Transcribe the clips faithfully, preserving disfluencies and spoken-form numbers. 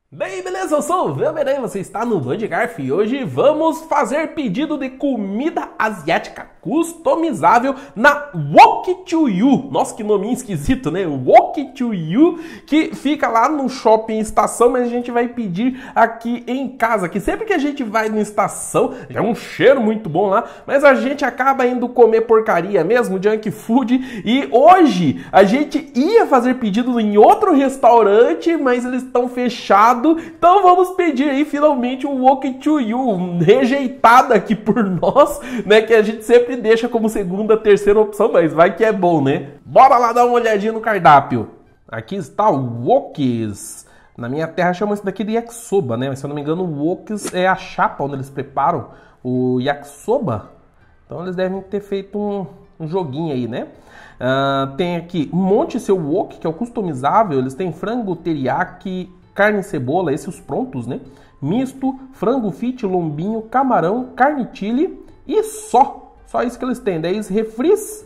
Bem, beleza? Eu sou o Velmerã, você está no Band Garf e hoje vamos fazer pedido de comida asiática customizável na Walk to You. Nossa, que nome esquisito, né? Walk to You, que fica lá no shopping Estação, mas a gente vai pedir aqui em casa, que sempre que a gente vai na Estação, já é um cheiro muito bom lá, mas a gente acaba indo comer porcaria mesmo, junk food, e hoje a gente ia fazer pedido em outro restaurante, mas eles estão fechados. Então vamos pedir aí finalmente um Walk to You, rejeitado aqui por nós, né? Que a gente sempre deixa como segunda, terceira opção, mas vai que é bom, né? Bora lá dar uma olhadinha no cardápio. Aqui está o Wokis. Na minha terra chamam isso daqui de yakisoba, né? Mas se eu não me engano, o Wokis é a chapa onde eles preparam o yakisoba. Então eles devem ter feito um, um joguinho aí, né? Uh, tem aqui monte seu wok, que é o customizável. Eles têm frango teriyaki, carne e cebola, esses os prontos, né? Misto, frango fit, lombinho, camarão, carne chile e só. Só isso que eles têm. Daí refris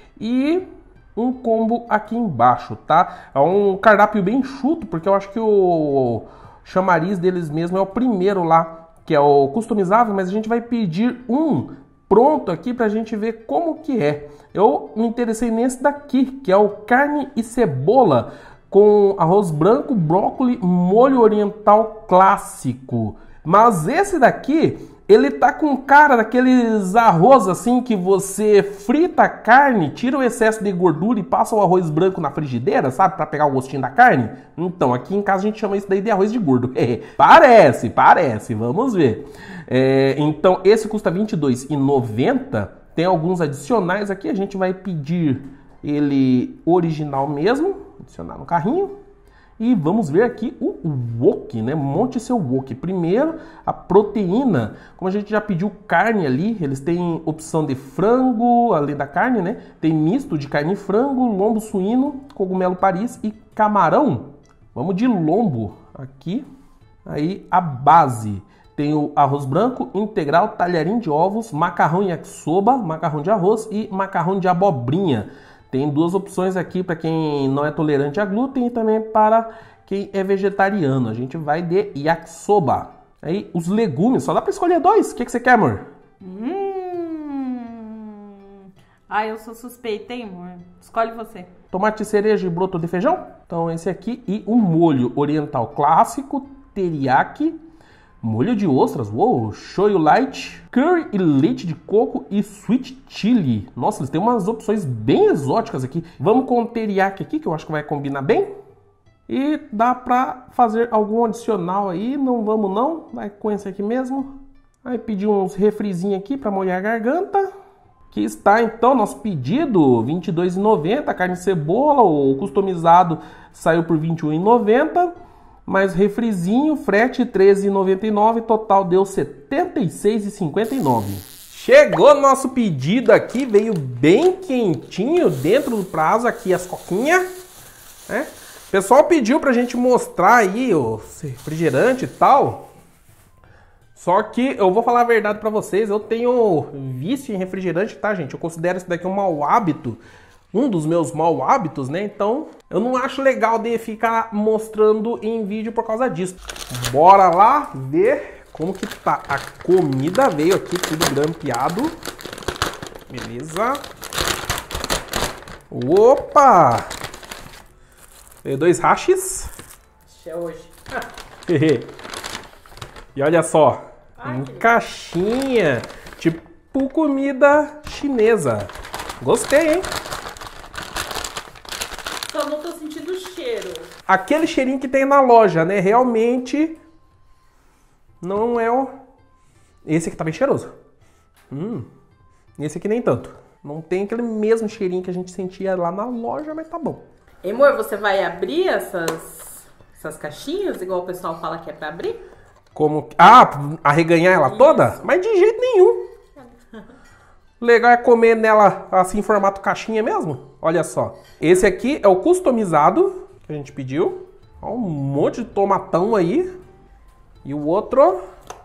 e um combo aqui embaixo, tá? É um cardápio bem enxuto, porque eu acho que o chamariz deles mesmo é o primeiro lá, que é o customizável, mas a gente vai pedir um pronto aqui pra gente ver como que é. Eu me interessei nesse daqui, que é o carne e cebola, com arroz branco, brócolis, molho oriental clássico. Mas esse daqui, ele tá com cara daqueles arroz assim que você frita a carne, tira o excesso de gordura e passa o arroz branco na frigideira, sabe? Pra pegar o gostinho da carne. Então, aqui em casa a gente chama isso daí de arroz de gordo. É, parece, parece. Vamos ver. É, então, esse custa vinte e dois reais e noventa centavos. Tem alguns adicionais aqui. A gente vai pedir ele original mesmo. Adicionar no carrinho. E vamos ver aqui o wok, né? Monte seu wok. Primeiro, a proteína. Como a gente já pediu carne ali, eles têm opção de frango, além da carne, né? Tem misto de carne e frango, lombo suíno, cogumelo Paris e camarão. Vamos de lombo aqui. Aí a base. Tem o arroz branco integral, talharim de ovos, macarrão yakisoba, macarrão de arroz e macarrão de abobrinha. Tem duas opções aqui para quem não é tolerante a glúten e também para quem é vegetariano. A gente vai de yakisoba. Aí os legumes, só dá para escolher dois. O que, que você quer, amor? Hum... Ah, eu sou suspeita, hein, amor? Escolhe você. Tomate cereja e broto de feijão? Então esse aqui. E o molho oriental clássico, teriyaki, molho de ostras, uou, shoyu light, curry e leite de coco e sweet chili. Nossa, eles têm umas opções bem exóticas aqui. Vamos com o teriyaki aqui, que eu acho que vai combinar bem. E dá pra fazer algum adicional aí, não vamos não, vai com esse aqui mesmo. Aí pedir uns refrizinhos aqui pra molhar a garganta. Aqui está então nosso pedido, vinte e dois reais e noventa centavos, carne e cebola, o customizado saiu por vinte e um reais e noventa centavos. Mais refrizinho, frete treze reais e noventa e nove centavos, total deu setenta e seis reais e cinquenta e nove centavos. Chegou nosso pedido aqui, veio bem quentinho dentro do prazo aqui as coquinhas, né? O pessoal pediu pra gente mostrar aí o refrigerante e tal. Só que eu vou falar a verdade pra vocês, eu tenho vício em refrigerante, tá, gente? Eu considero isso daqui um mau hábito. Um dos meus maus hábitos, né? Então, eu não acho legal de ficar mostrando em vídeo por causa disso. Bora lá ver como que tá. A comida veio aqui tudo grampeado. Beleza. Opa! Veio dois hashes. É hoje. E olha só. Ai, em caixinha. Tipo comida chinesa. Gostei, hein? Só não tô sentindo o cheiro. Aquele cheirinho que tem na loja, né? Realmente não é o... Esse aqui tá bem cheiroso. Hum. Esse aqui nem tanto. Não tem aquele mesmo cheirinho que a gente sentia lá na loja, mas tá bom. Amor, você vai abrir essas, essas caixinhas, igual o pessoal fala que é pra abrir? Como... Ah, arreganhar ela Isso. toda? Mas de jeito nenhum. O legal é comer nela assim em formato caixinha mesmo. Olha só. Esse aqui é o customizado que a gente pediu. Ó, um monte de tomatão aí. E o outro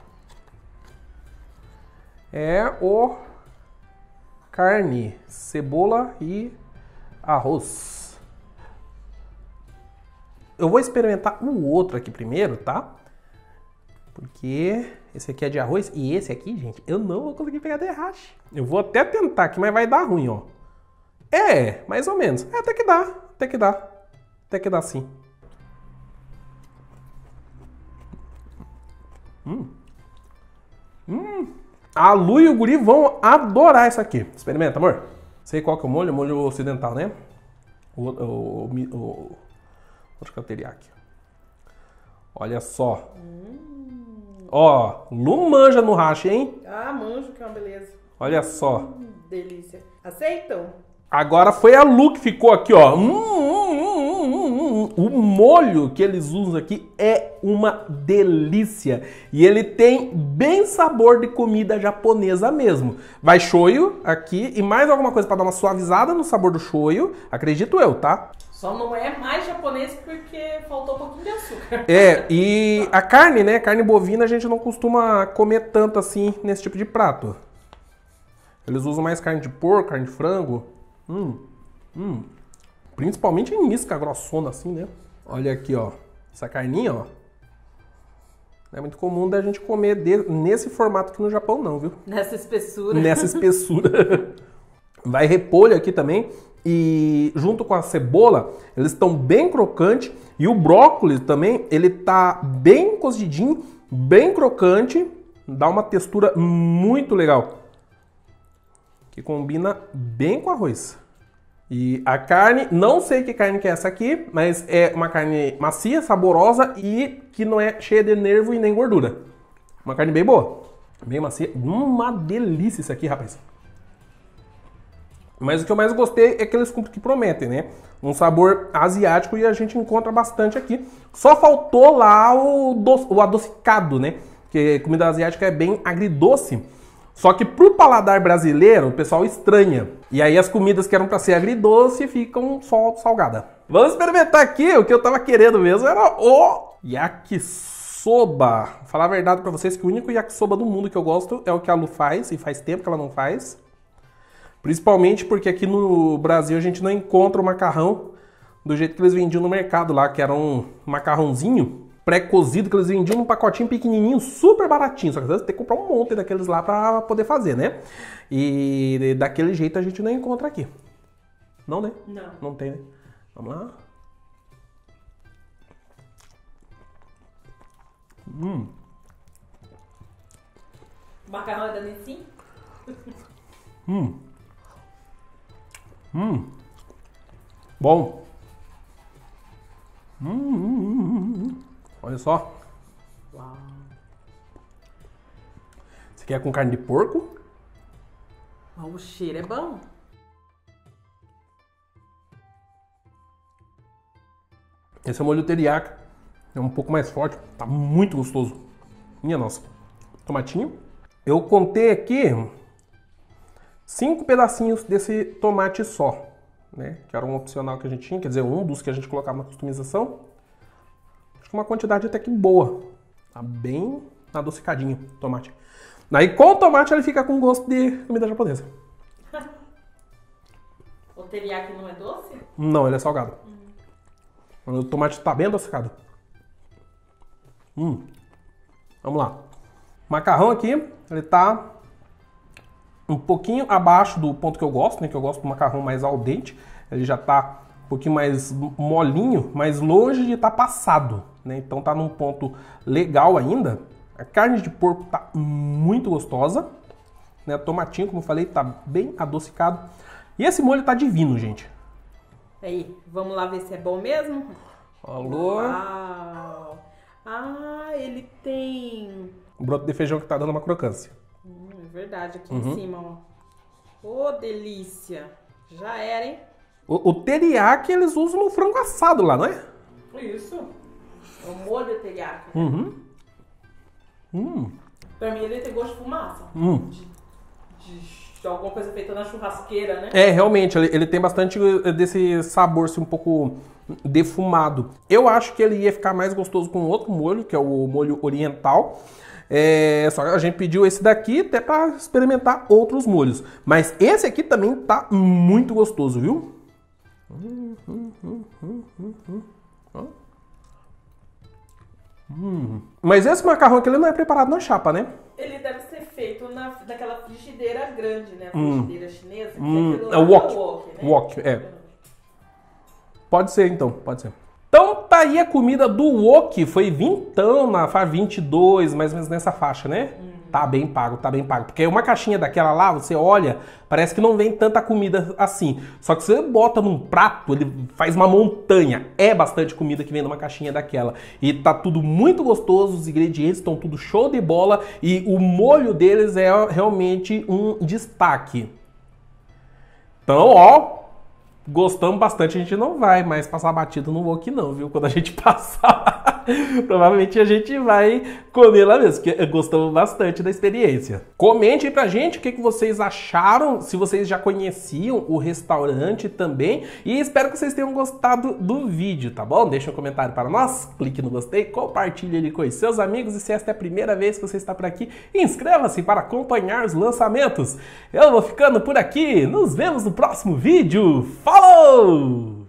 é o carne, cebola e arroz. eu vou experimentar o outro aqui primeiro, tá? Porque esse aqui é de arroz e esse aqui, gente, eu não vou conseguir pegar derrache. Eu vou até tentar aqui, mas vai dar ruim, ó. É, mais ou menos. É, até que dá, até que dá. Até que dá sim. Hum. Hum. A Lu e o Guri vão adorar isso aqui. Experimenta, amor. Sei qual que é o molho, o molho ocidental, né? O, o, o, o outro que é o teriyaki. Olha só. Hum. Ó, Lu manja no hashi, hein? Ah, manjo, que é uma beleza. Olha só. Hum, delícia. Aceitam? Agora foi a Lu que ficou aqui, ó. Hum, hum, hum, hum, hum. O molho que eles usam aqui é uma delícia. E ele tem bem sabor de comida japonesa mesmo. Vai shoyu aqui e mais alguma coisa para dar uma suavizada no sabor do shoyu. Acredito eu, tá? Só não é mais japonês porque faltou um pouquinho de açúcar. É, e a carne, né? Carne bovina a gente não costuma comer tanto assim nesse tipo de prato. Eles usam mais carne de porco, carne de frango. Hum, hum. Principalmente em isca grossona assim, né? Olha aqui, ó. Essa carninha, ó. Não é muito comum da gente comer de, nesse formato aqui no Japão, não, viu? Nessa espessura. Nessa espessura. Vai repolho aqui também. E junto com a cebola, eles estão bem crocantes. E o brócolis também, ele tá bem cozidinho, bem crocante. Dá uma textura muito legal. Que combina bem com arroz. E a carne, não sei que carne que é essa aqui, mas é uma carne macia, saborosa e que não é cheia de nervo e nem gordura. Uma carne bem boa, bem macia. Uma delícia isso aqui, rapaz. Mas o que eu mais gostei é que eles cumprem o que prometem, né? Um sabor asiático e a gente encontra bastante aqui. Só faltou lá o, doce, o adocicado, né? Porque comida asiática é bem agridoce. Só que pro paladar brasileiro, o pessoal estranha. E aí as comidas que eram para ser agridoce ficam só salgada. Vamos experimentar aqui. O que eu tava querendo mesmo era o yakisoba. Vou falar a verdade para vocês que o único yakisoba do mundo que eu gosto é o que a Lu faz. E faz tempo que ela não faz. Principalmente porque aqui no Brasil a gente não encontra o macarrão do jeito que eles vendiam no mercado lá. Que era um macarrãozinho pré-cozido que eles vendiam num pacotinho pequenininho, super baratinho. Só que às vezes tem que comprar um monte daqueles lá pra poder fazer, né? E daquele jeito a gente não encontra aqui. Não, né? Não. Não tem, né? Vamos lá. Hum. O macarrão é da Nissin? Hum. Hum. Bom. Hum, hum, hum, hum. Olha só. Uau. Esse aqui é com carne de porco. Oh, o cheiro é bom. Esse é o molho teriyaki. É um pouco mais forte. Tá muito gostoso. Minha nossa. Tomatinho. Eu contei aqui cinco pedacinhos desse tomate só, né? Que era um opcional que a gente tinha. Quer dizer, um dos que a gente colocava na customização. Acho que uma quantidade até que boa. Tá bem adocicadinho o tomate. Aí com o tomate ele fica com gosto de comida japonesa. O teriyaki não é doce? Não, ele é salgado. Hum. O tomate tá bem adocicado. Hum. Vamos lá. O macarrão aqui, ele tá um pouquinho abaixo do ponto que eu gosto, né? Que eu gosto do macarrão mais al dente. Ele já tá um pouquinho mais molinho, mas longe de estar tá passado, né? Então tá num ponto legal ainda. A carne de porco tá muito gostosa, né? O tomatinho, como eu falei, tá bem adocicado. E esse molho tá divino, gente. Aí, vamos lá ver se é bom mesmo? Alô? Uau! Ah, ele tem... O broto de feijão que tá dando uma crocância. Hum, é verdade, aqui Uhum. em cima, ó. Ô, delícia! Já era, hein? O, o teriyaki eles usam no frango assado lá, não é? Isso. É o molho teriyaki. Uhum. Hum. Pra mim ele tem gosto de fumaça. Hum. De, de, de alguma coisa feita na churrasqueira, né? É, realmente, ele, ele tem bastante desse sabor assim, um pouco defumado. Eu acho que ele ia ficar mais gostoso com outro molho, que é o molho oriental. É, só que a gente pediu esse daqui até para experimentar outros molhos. Mas esse aqui também tá muito gostoso, viu? Hum, hum, hum, hum, hum, hum. Hum. Mas esse macarrão aqui ele não é preparado na chapa, né? Ele deve ser feito na, naquela frigideira grande, né? A Hum. frigideira chinesa. Que Hum. aquilo É lá o wok. é o wok, né? Wok, é. Pode ser então, pode ser. Então tá aí a comida do wok, foi vintão na faixa vinte e dois, mais ou menos nessa faixa, né? Hum. Tá bem pago, tá bem pago. Porque uma caixinha daquela lá, você olha, parece que não vem tanta comida assim. Só que você bota num prato, ele faz uma montanha. É bastante comida que vem numa caixinha daquela. E tá tudo muito gostoso, os ingredientes estão tudo show de bola. E o molho deles é realmente um destaque. Então, ó... Gostamos bastante, a gente não vai mais passar batido no wok não, viu? Quando a gente passar, provavelmente a gente vai comer lá mesmo, porque gostamos bastante da experiência. Comente aí pra gente o que, que vocês acharam, se vocês já conheciam o restaurante também, e espero que vocês tenham gostado do vídeo, tá bom? Deixa um comentário para nós, clique no gostei, compartilhe ele com os seus amigos, e se esta é a primeira vez que você está por aqui, inscreva-se para acompanhar os lançamentos. Eu vou ficando por aqui, nos vemos no próximo vídeo. Falou!